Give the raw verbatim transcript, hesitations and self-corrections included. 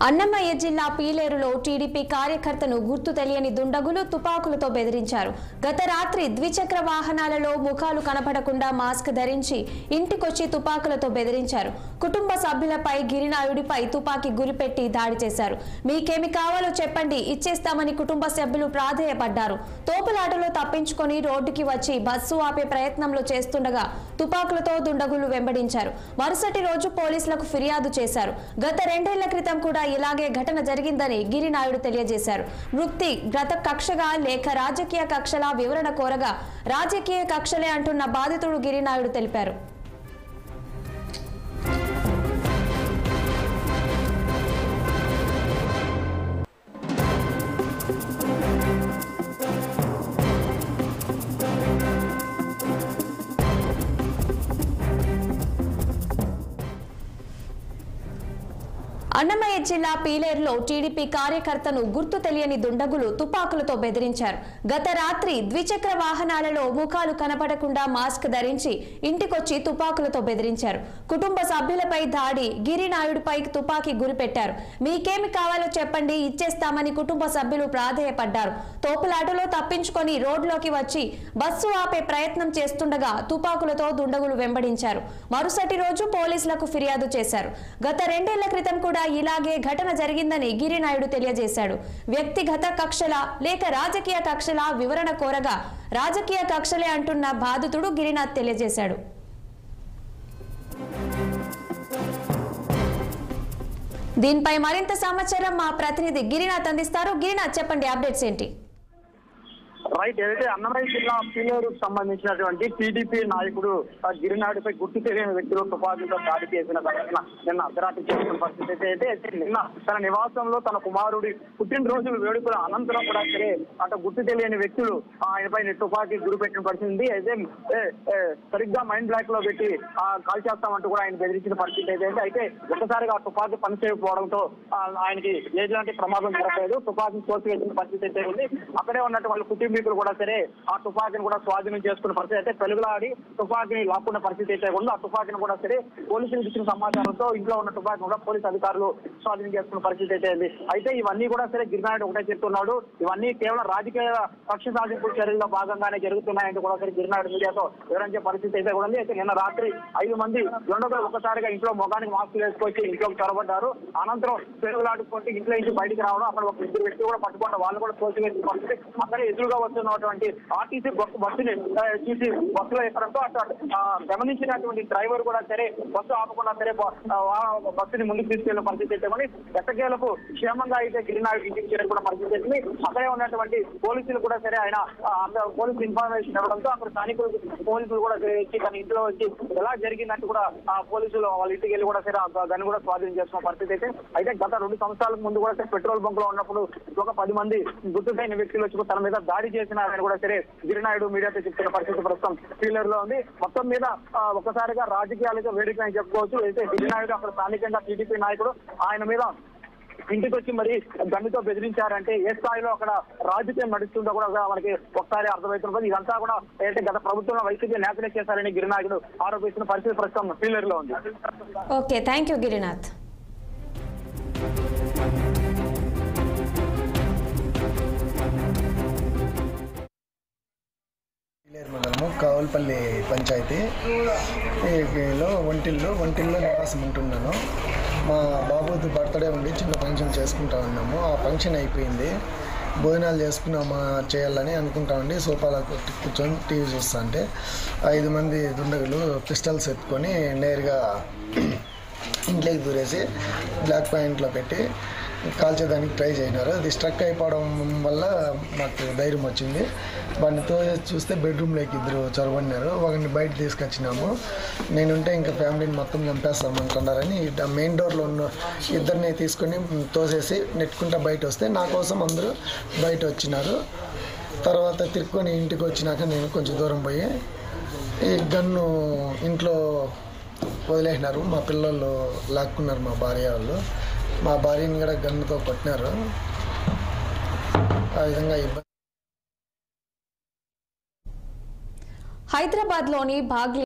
అన్నమయ్య జిల్లా పీలేరులో టీడీపీ కార్యకర్తను గుర్తు తెలియని దుండగులు తుపాకులతో బెదిరించారు. గత రాత్రి ద్విచక్ర వాహనాలలో ముఖాలు కనపడకుండా మాస్క్ ధరించి ఇంటికొచ్చి తుపాకులతో బెదిరించారు. కుటుంబ సభ్యులపై గిరినాయుడిపై తుపాకీ గురిపెట్టి దాడి చేశారు. మీకేమి కావాలో చెప్పండి, ఇచ్చేస్తామని కుటుంబ సభ్యులు ప్రాధేయపడ్డారు. తోపులాటలో తప్పించుకొని రోడ్డుకి వచ్చి బస్సు ఆపే ప్రయత్నంలో చేస్తుండగా తుపాకులతో దుండగులు వెంబడించారు. మరుసటి రోజు పోలీసులకు ఫిర్యాదు చేశారు. గత రెండేళ్ల క్రితం కూడా ఇలాగే ఘటన జరిగిందని గిరినాయుడు తెలియజేశారు. మృతి గత కక్షగా లేక రాజకీయ కక్షలా వివరణ కోరగా రాజకీయ కక్షలే అంటున్న బాధితుడు గిరినాయుడు తెలిపారు. అన్నమయ్య జిల్లా పీలేరులో టీడీపీ కార్యకర్తను గుర్తు తెలియని దుండగులు తుపాకులతో బెదిరించారు. గత రాత్రి ద్విచక్ర వాహనాలలో ముఖాలు కనపడకుండా మాస్క్ ధరించి ఇంటికొచ్చి తుపాకులతో బెదిరించారు. కుటుంబ సభ్యులపై దాడి, గిరినాయుడిపై తుపాకీ గురిపెట్టారు. మీకేమి కావాలో చెప్పండి, ఇచ్చేస్తామని కుటుంబ సభ్యులు ప్రాధేయపడ్డారు. తోపులాటలో తప్పించుకొని రోడ్లోకి వచ్చి బస్సు ఆపే ప్రయత్నం చేస్తుండగా తుపాకులతో దుండగులు వెంబడించారు. మరుసటి రోజు పోలీసులకు ఫిర్యాదు చేశారు. గత రెండేళ్ల క్రితం కూడా ఇలాగే ఘటన జరిగిందని గిరినాయుడు తెలియజేశాడు. వ్యక్తిగత కక్షల లేక రాజకీయ కక్షల వివరణ కోరగా రాజకీయ కక్షలే అంటున్న బాధితుడు గిరినాథ్ తెలియజేశాడు. దీనిపై మరింత సమాచారం మా ప్రతినిధి గిరినాథ్ అందిస్తారు. గిరినాథ్, చెప్పండి, అప్డేట్స్ ఏంటి? రైట్, ఏదైతే అన్నమయ్య జిల్లా పీలేరుకు సంబంధించినటువంటి టీడీపీ నాయకుడు గిరినాయుడిపై గుర్తు తెలియని వ్యక్తులు తుపాకీతో దాడి చేసిన ఘటన నిన్న అర్ధరాత్రి చేస్తున్న పరిస్థితి అయితే నిన్న తన నివాసంలో తన కుమారుడి పుట్టినరోజు వేడుకల అనంతరం కూడా సరే అటు గుర్తు తెలియని వ్యక్తులు ఆయనపై తుపాకీ గురిపెట్టిన పరిస్థితి అయితే సరిగ్గా మైండ్ బ్లాక్ లో పెట్టి కాల్ చేస్తామంటూ కూడా ఆయన బెదిరించిన పరిస్థితి అయితే అయితే ఒక్కసారిగా తుపాకీ పని చేయకపోవడంతో ఆయనకి ఎలాంటి ప్రమాదం జరగలేదు. తుపాకీని తోసివేసిన పరిస్థితి అయితే ఉంది. అక్కడే ఉన్నట్టు వాళ్ళ కుటుంబ కూడా సరే ఆ తుపాకీని కూడా స్వాధీనం చేసుకున్న పరిస్థితి అయితే పెలుగులాడి తుపాకీని లాక్కున్న పరిస్థితి అయితే ఉంది. ఆ తుపాకీని కూడా సరే పోలీసులకు ఇచ్చిన సమాచారంతో ఇంట్లో ఉన్న తుపాకీని కూడా పోలీసు అధికారులు స్వాధీనం చేసుకున్న పరిస్థితి అయితే ఉంది. అయితే ఇవన్నీ కూడా సరే గిరినాయుడు ఒకటే చెప్తున్నాడు, ఇవన్నీ కేవలం రాజకీయ కక్ష సాధింపు చర్యల్లో భాగంగానే జరుగుతున్నాయంటూ కూడా సరే గిరినాయుడు మీడియాతో వివరించే పరిస్థితి అయితే కూడా ఉంది. అయితే నిన్న రాత్రి ఐదు మంది రెండోగా ఒక్కసారిగా ఇంట్లో మొగానికి మాస్కులు వేసుకొచ్చి ఇంట్లోకి చొరబడ్డారు. అనంతరం పెరుగులాడుకుంటే ఇంట్లో నుంచి బయటికి రావడం, అక్కడ ఒక ఇద్దరు వ్యక్తులు కూడా పట్టుకుంటారు, వాళ్ళు కూడా తోసివేసిన పరిస్థితి. అక్కడే ఎదురుగా వస్తున్నటువంటి ఆర్టీసీ బస్సుని చూసి బస్సులో ఎక్కడంతో అటు గమనించినటువంటి డ్రైవర్ కూడా సరే బస్సు ఆపకుండా సరే బస్సుని ముందుకు తీసుకెళ్లిన పరిస్థితి అయితే ఎట్టకేలకు క్షేమంగా అయితే గిరినాయుడు ఇంటికి చేరుకున్న పరిస్థితి అయితే అక్కడే ఉన్నటువంటి పోలీసులు కూడా సరే ఆయన పోలీసు ఇన్ఫర్మేషన్ ఇవ్వడంతో అక్కడ స్థానికులు పోలీసులు కూడా వచ్చి తన ఇంట్లో వచ్చి ఎలా జరిగిందంటూ కూడా ఆ పోలీసులు వాళ్ళ ఇంటికి వెళ్ళి కూడా సరే దాన్ని కూడా స్వాధీనం చేసుకున్న పరిస్థితి అయితే అయితే గత రెండు సంవత్సరాల ముందు కూడా పెట్రోల్ బంక్ లో ఉన్నప్పుడు ఒక పది మంది గుర్తుటైన వ్యక్తులు వచ్చి తన మీద దాడి చేసినారని కూడా సరే గిరినాయుడు మీడియాతో చెప్తున్న పరిస్థితి ప్రస్తుతం పీలేరు లో ఉంది. మొత్తం మీద ఒక్కసారిగా రాజకీయాలతో వేడిక అని చెప్పుకోవచ్చు. అయితే గిరినాయుడు అక్కడ స్థానికంగా టీడీపీ నాయకుడు ఆయన మీద ఇంటికి వచ్చి మరి గన్నుతో బెదిరించారంటే ఏ స్థాయిలో అక్కడ రాజకీయం నడుస్తుందో కూడా మనకి ఒకసారి అర్థమవుతున్నది. ఇదంతా కూడా ఏంటంటే గత ప్రభుత్వంలో వైసీపీ నేతలే చేశారని గిరినాయుడు ఆరోపిస్తున్న పరిస్థితి ప్రస్తుతం పీలేరు లో ఉంది. Okay, thank you Girinath. మండలము కావల్పల్లి పంచాయతీలో వంటిల్లో వంటిల్లో నివాసం ఉంటున్నాను. మా బాబుది బర్త్డే ఉండి చిన్న ఫంక్షన్ చేసుకుంటా ఉన్నాము. ఆ ఫంక్షన్ అయిపోయింది, భోజనాలు చేసుకున్నామా చేయాలని అనుకుంటా ఉండి సోఫాలో కూర్చొని టీవీ చూస్తా అంటే ఐదు మంది దుండగులు పిస్టల్స్ ఎత్తుకొని నేరుగా ఇంట్లోకి దూరేసి బ్లాక్ పాయింట్లో పెట్టి కాల్చేదానికి ట్రై చేసినారు. అది స్ట్రక్ అయిపోవడం వల్ల మాకు ధైర్యం వచ్చింది. వాడితో చూస్తే బెడ్రూమ్లోకి ఇద్దరు చొరబడినారు. ఒకరిని బయట తీసుకొచ్చినాము. నేనుంటే ఇంకా ఫ్యామిలీని మొత్తం చంపేస్తామంటున్నారని మెయిన్ డోర్లో ఉన్న ఇద్దరిని తీసుకొని తోసేసి నెట్టుకుంటా బయట వస్తే నా కోసం అందరూ బయట వచ్చినారు. తర్వాత తిరుక్కొని ఇంటికి వచ్చినాక నేను కొంచెం దూరం పోయి ఈ గన్ను ఇంట్లో వదిలేసినారు. మా పిల్లలు లాక్కున్నారు, మా భార్య వాళ్ళు. మా భార్యని కూడా గన్నుతో కొట్టినారు. ఆ విధంగా ఇబ్బంది. హైదరాబాద్ లోని భాగ్య